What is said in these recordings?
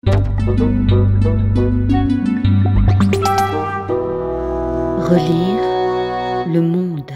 Relire le monde.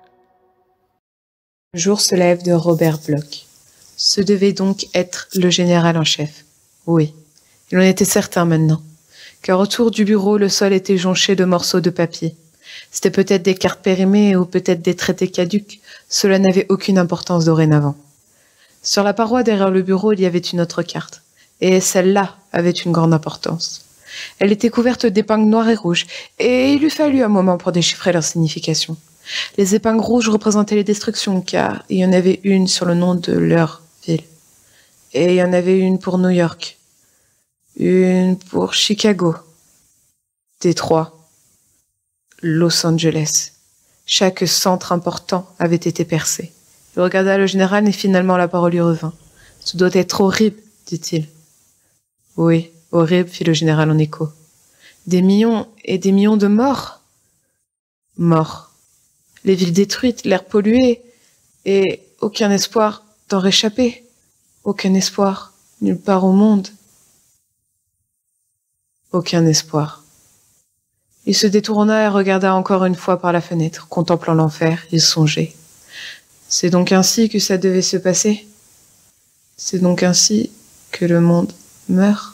Le jour se lève de Robert Bloch. Ce devait donc être le général en chef. Oui, il en était certain maintenant, car autour du bureau, le sol était jonché de morceaux de papier. C'était peut-être des cartes périmées ou peut-être des traités caducs. Cela n'avait aucune importance dorénavant. Sur la paroi derrière le bureau, il y avait une autre carte, et celle-là avait une grande importance. Elle était couverte d'épingles noires et rouges, et il eût fallu un moment pour déchiffrer leur signification. Les épingles rouges représentaient les destructions, car il y en avait une sur le nom de leur ville. Et il y en avait une pour New York, une pour Chicago, Détroit, Los Angeles. Chaque centre important avait été percé. Il regarda le général et finalement la parole lui revint. « Ce doit être horrible, dit-il. »« Oui, horrible, fit le général en écho. »« Des millions et des millions de morts ?»« Morts. Les villes détruites, l'air pollué, et aucun espoir d'en réchapper. Aucun espoir, nulle part au monde. Aucun espoir. » Il se détourna et regarda encore une fois par la fenêtre, contemplant l'enfer, il songeait. C'est donc ainsi que ça devait se passer. C'est donc ainsi que le monde meurt.